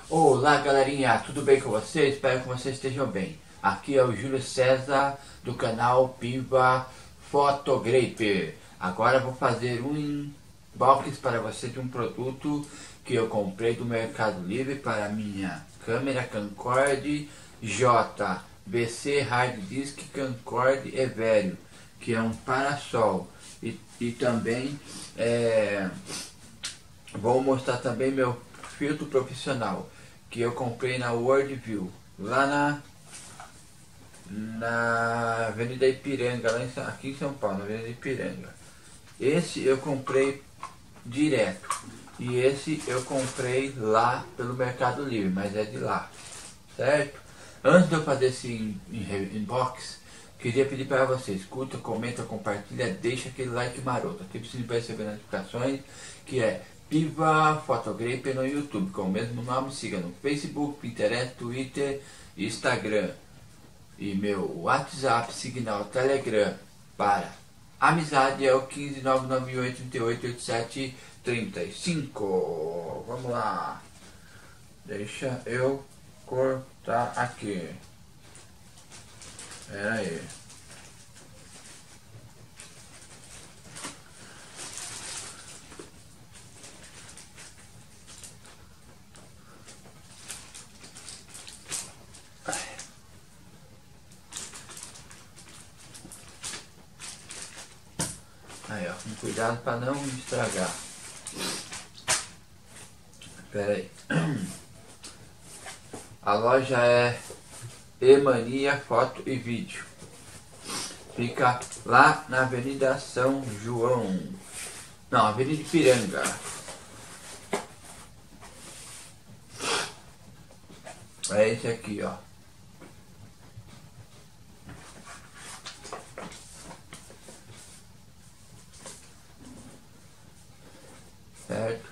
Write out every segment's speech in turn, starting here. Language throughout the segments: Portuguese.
Olá galerinha, tudo bem com vocês? Espero que vocês estejam bem. Aqui é o Júlio César do canal Piva Fotograper. Agora vou fazer um unboxing para você de um produto que eu comprei do Mercado Livre para minha câmera Camcorder JVC Hard Disk Camcorder Everio, que é um parasol. E também vou mostrar também meu filtro profissional que eu comprei na Worldview, lá na Avenida Ipiranga, aqui em São Paulo, na Avenida Ipiranga. Esse eu comprei direto e esse eu comprei lá pelo Mercado Livre, mas é de lá, certo? Antes de eu fazer esse unboxing, queria pedir para vocês, curta, comenta, compartilha, deixa aquele like maroto, aqui precisa para receber notificações, que é Piva Fotograper no YouTube, com o mesmo nome. Siga no Facebook, Pinterest, Twitter, Instagram. E meu WhatsApp, Signal, Telegram para amizade é o 15998388735. Vamos lá. Deixa eu cortar aqui. Pera aí. Aí, ó, com cuidado para não estragar. Espera aí. A loja é Emania Foto e Vídeo. Fica lá na Avenida São João. Não, Avenida Ipiranga. É esse aqui, ó. Certo?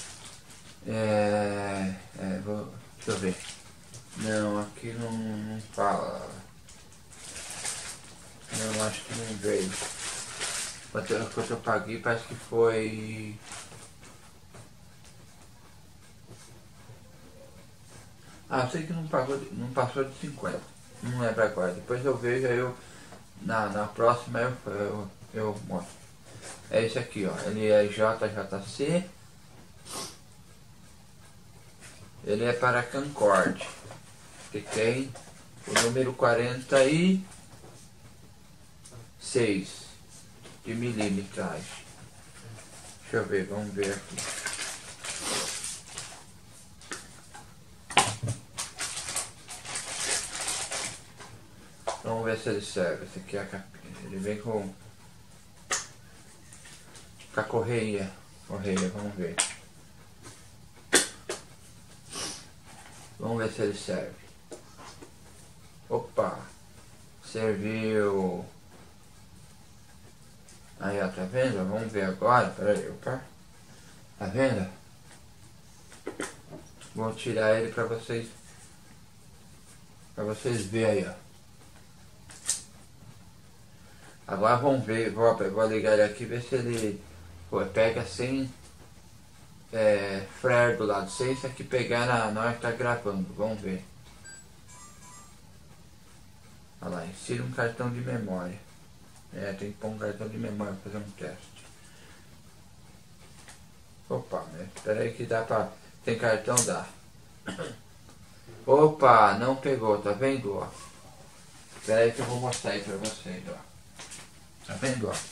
Deixa eu ver. Não, aqui não fala. Não, acho que não veio. Quanto eu paguei, parece que foi... Ah, eu sei que não passou de 50. Não lembro agora. Depois eu vejo, aí eu... Na próxima eu mostro. É esse aqui, ó. Ele é JJC. Ele é para Camcorder, que tem o número 46 de milimetragem. Deixa eu ver, vamos ver aqui. Vamos ver se ele serve. Esse aqui é a capinha. Ele vem com a correia, vamos ver. Vamos ver se ele serve. Opa! Serviu! Aí, ó, tá vendo? Vamos ver agora. Pera aí, opa! Tá vendo? Vou tirar ele pra vocês verem aí, ó. Agora vamos ver, vou ligar ele aqui, ver se ele pega sem flare do lado, sem isso aqui pegar na hora que tá gravando. Vamos ver. Olha lá, insira um cartão de memória. Tem que pôr um cartão de memória para fazer um teste. Opa, espera aí que dá pra... Tem cartão, dá. Opa, não pegou, tá vendo, ó? Espera aí que eu vou mostrar aí pra vocês, ó. Tá vendo, ó?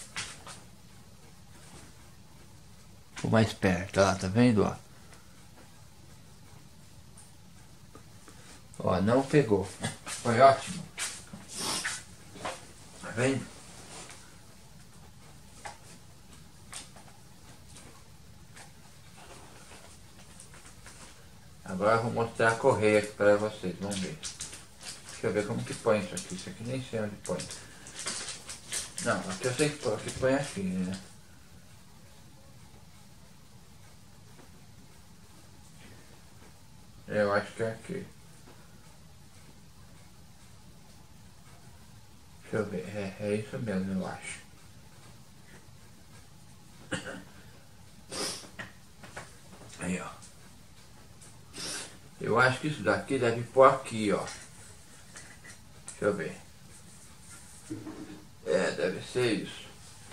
Vou mais perto, ó, tá vendo, ó? Ó, não pegou. Foi ótimo. Tá vendo? Agora eu vou mostrar a correia aqui para vocês, vamos ver. Deixa eu ver como que põe isso aqui. Isso aqui nem sei onde põe. Não, aqui eu sei que põe, aqui põe aqui, né? Eu acho que é aqui. Deixa eu ver, é isso mesmo, eu acho. Aí, ó. Eu acho que isso daqui deve pôr aqui, ó. Deixa eu ver. É, deve ser isso.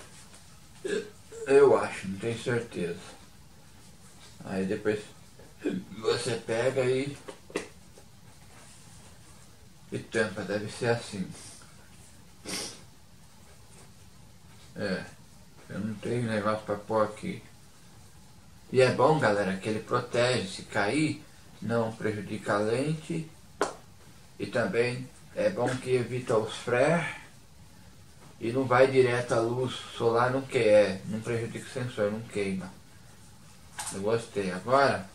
Eu acho, não tenho certeza. Aí depois você pega e tampa, deve ser assim. É, eu não tenho negócio pra pôr aqui. E é bom, galera, que ele protege, se cair, não prejudica a lente. E também é bom que evita os flares. E não vai direto à luz solar, não prejudica o sensor, não queima. Eu gostei. Agora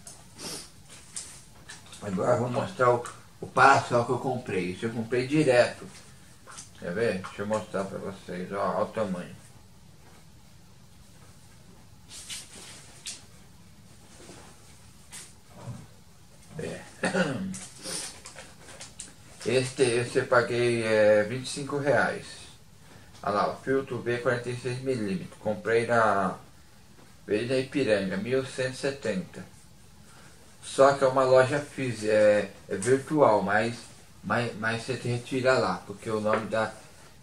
eu vou mostrar o parasol que eu comprei. Isso eu comprei direto. Quer ver? Deixa eu mostrar pra vocês. Ó, olha o tamanho. É. Esse eu paguei R$25. Olha lá, o filtro V46mm. Comprei na Avenida Ipiranga, 1170. Só que é uma loja física, é virtual, mas você retira lá, porque o nome da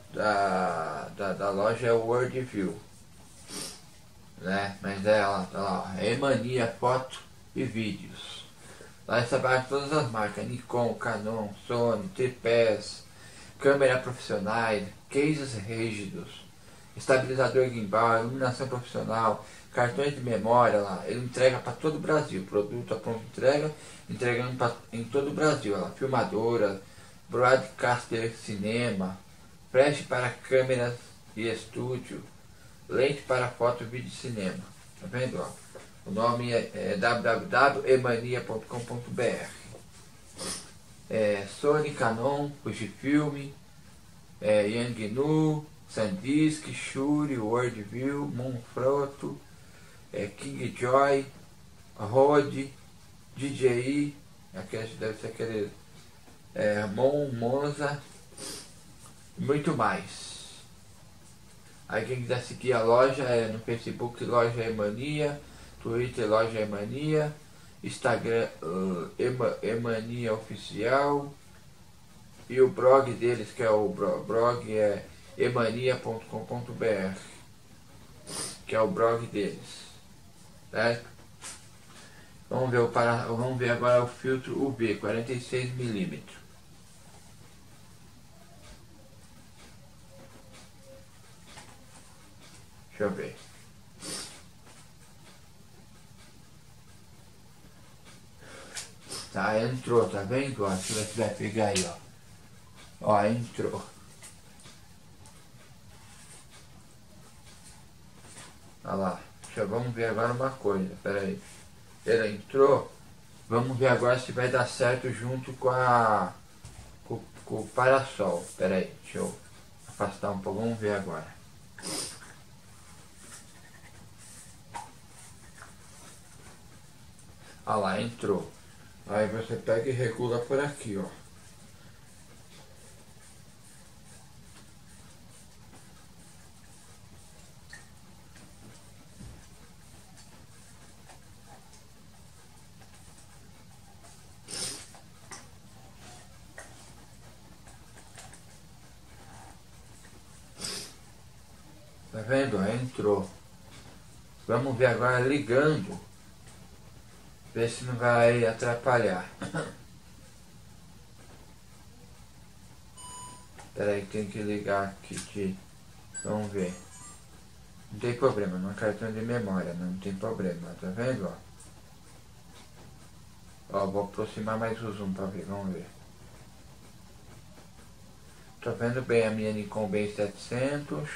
loja é Worldview. Né? Mas é lá, tá lá, Emania Foto e Vídeos. Lá você trabalha todas as marcas, Nikon, Canon, Sony, tripés, câmera profissionais, cases rígidos, estabilizador gimbal, iluminação profissional, cartões de memória lá. Ele entrega para todo o Brasil, produto a pronta entrega, entregando em todo o Brasil. Lá, filmadora, broadcaster cinema, flash para câmeras e estúdio, lente para foto, vídeo e cinema. Tá vendo? Ó? O nome é www.emania.com.br. Sony, Canon, Fujifilm, Yangnu, Sandisk, Shure, Worldview, Manfrotto, Kingjoy, Rode, DJI, deve ser aquele Monza, e muito mais. Aí quem quiser seguir a loja no Facebook, Loja Emania, Twitter, Loja Emania, Instagram, Emania Oficial, e o blog deles, que é o blog emania.com.br, que é o blog deles, certo? Vamos ver agora o filtro UV 46mm. Deixa eu ver. Tá, entrou, tá vendo? Ó, se você vai pegar aí, ó. Ó, entrou. Olha lá. Vamos ver agora uma coisa. Pera aí. Ele entrou. Vamos ver agora se vai dar certo junto com o parasol. Pera aí. Deixa eu afastar um pouco. Vamos ver agora. Olha lá, entrou. Aí você pega e regula por aqui, ó. Tá vendo? Entrou. Vamos ver agora ligando. Ver se não vai atrapalhar. Espera aí, tem que ligar aqui. Vamos ver. Não tem problema, não é cartão de memória, não tem problema, tá vendo? Ó, vou aproximar mais o zoom pra ver, vamos ver. Tô vendo bem a minha Nikon B700.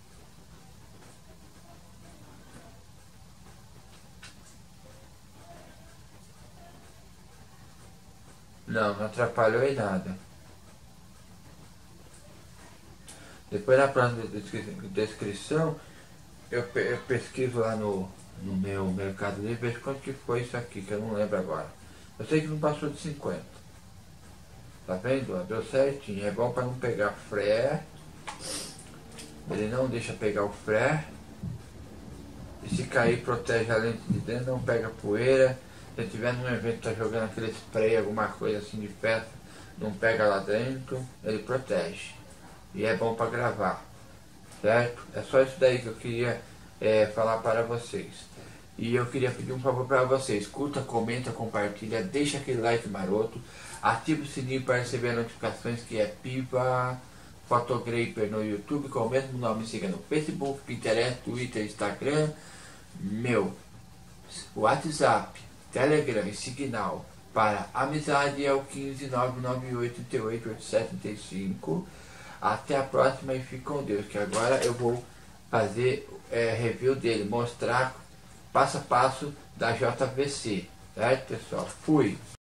Não atrapalhou em nada. Depois na próxima descrição eu pesquiso lá no meu Mercado Livre, vejo quanto que foi isso aqui, que eu não lembro agora. Eu sei que não passou de 50. Tá vendo? Deu certinho. É bom para não pegar flare. Ele não deixa pegar o flare. E se cair, protege a lente de dentro, não pega poeira, Se tiver num evento tá jogando aquele spray, alguma coisa assim de festa, não pega lá dentro, ele protege. E é bom para gravar, certo? É só isso daí que eu queria falar para vocês. E eu queria pedir um favor para vocês: curta, comenta, compartilha, deixa aquele like maroto, ativa o sininho para receber notificações, que é Piva Photographer no YouTube, com o mesmo nome. Siga no Facebook, Pinterest, Twitter, Instagram, meu WhatsApp, Telegram e Signal para amizade é o 15998388735. Até a próxima e fique com Deus, que agora eu vou fazer review dele, mostrar passo a passo da JVC, certo, pessoal? Fui!